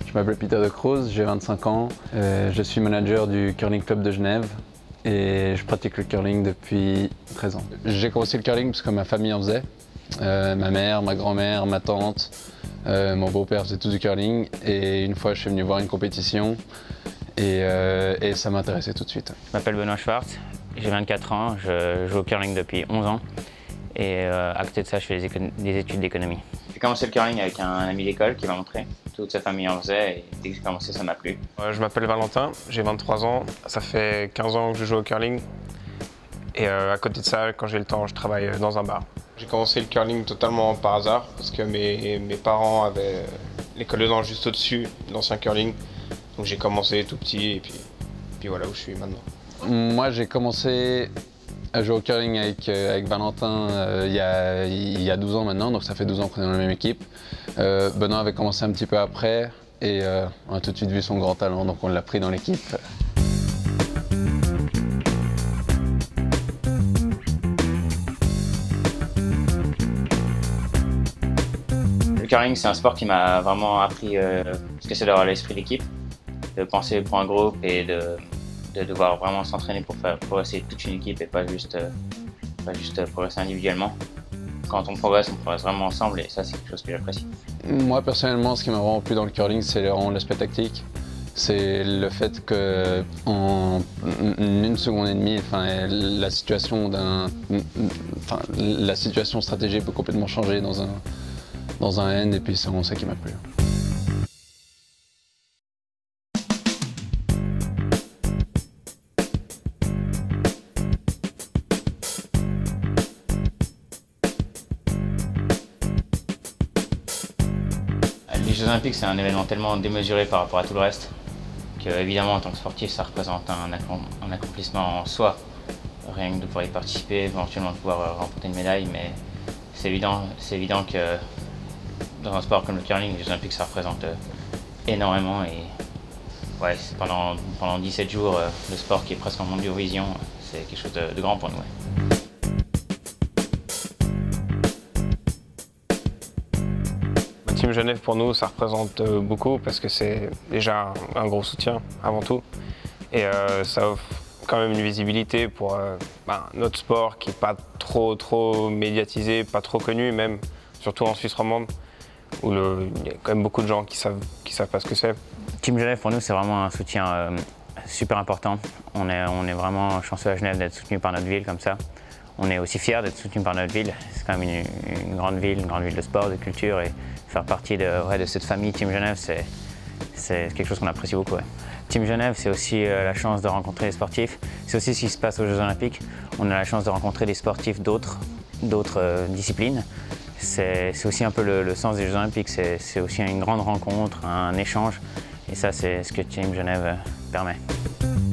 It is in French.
Je m'appelle Peter De Cruz, j'ai 25 ans. Je suis manager du Curling Club de Genève et je pratique le curling depuis 13 ans. J'ai commencé le curling parce que ma famille en faisait. Ma mère, ma grand-mère, ma tante, mon beau-père faisaient tous du curling et une fois je suis venu voir une compétition et ça m'intéressait tout de suite. Je m'appelle Benoît Schwartz, j'ai 24 ans, je joue au curling depuis 11 ans et à côté de ça je fais des études d'économie. J'ai commencé le curling avec un ami d'école qui m'a montré. Toute sa famille en faisait et dès que j'ai commencé ça m'a plu. Je m'appelle Valentin, j'ai 23 ans, ça fait 15 ans que je joue au curling et à côté de ça quand j'ai le temps je travaille dans un bar. J'ai commencé le curling totalement par hasard parce que mes parents avaient l'école de danse juste au-dessus, l'ancien curling. Donc j'ai commencé tout petit et puis voilà où je suis maintenant. Moi j'ai commencé à jouer au curling avec Valentin il y a 12 ans maintenant, donc ça fait 12 ans qu'on est dans la même équipe. Benoît avait commencé un petit peu après et on a tout de suite vu son grand talent, donc on l'a pris dans l'équipe. Le curling c'est un sport qui m'a vraiment appris ce que c'est d'avoir l'esprit d'équipe, de penser pour un groupe et de devoir vraiment s'entraîner pour faire progresser toute une équipe et pas juste progresser individuellement. Quand on progresse vraiment ensemble et ça c'est quelque chose que j'apprécie. Moi personnellement, ce qui m'a vraiment plu dans le curling, c'est vraiment l'aspect tactique. C'est le fait qu'en une seconde et demie, la situation stratégique peut complètement changer dans un N et puis c'est vraiment ça qui m'a plu. Les Jeux Olympiques, c'est un événement tellement démesuré par rapport à tout le reste que, évidemment, en tant que sportif, ça représente un accomplissement en soi. Rien que de pouvoir y participer, éventuellement de pouvoir remporter une médaille, mais c'est évident que dans un sport comme le curling, les Jeux Olympiques, ça représente énormément. Et ouais, pendant 17 jours, le sport qui est presque en monde d'Eurovision, c'est quelque chose de grand pour nous. Ouais. Team Genève pour nous ça représente beaucoup parce que c'est déjà un gros soutien avant tout et ça offre quand même une visibilité pour notre sport qui n'est pas trop médiatisé, pas trop connu même, surtout en Suisse romande où il y a quand même beaucoup de gens qui savent pas ce que c'est. Team Genève pour nous c'est vraiment un soutien super important. On est vraiment chanceux à Genève d'être soutenu par notre ville comme ça. On est aussi fiers d'être soutenu par notre ville. C'est quand même une grande ville de sport, de culture et faire partie de cette famille Team Genève, c'est quelque chose qu'on apprécie beaucoup. Ouais. Team Genève, c'est aussi la chance de rencontrer les sportifs. C'est aussi ce qui se passe aux Jeux Olympiques. On a la chance de rencontrer des sportifs d'autres disciplines. C'est aussi un peu le sens des Jeux Olympiques. C'est aussi une grande rencontre, un échange. Et ça, c'est ce que Team Genève permet.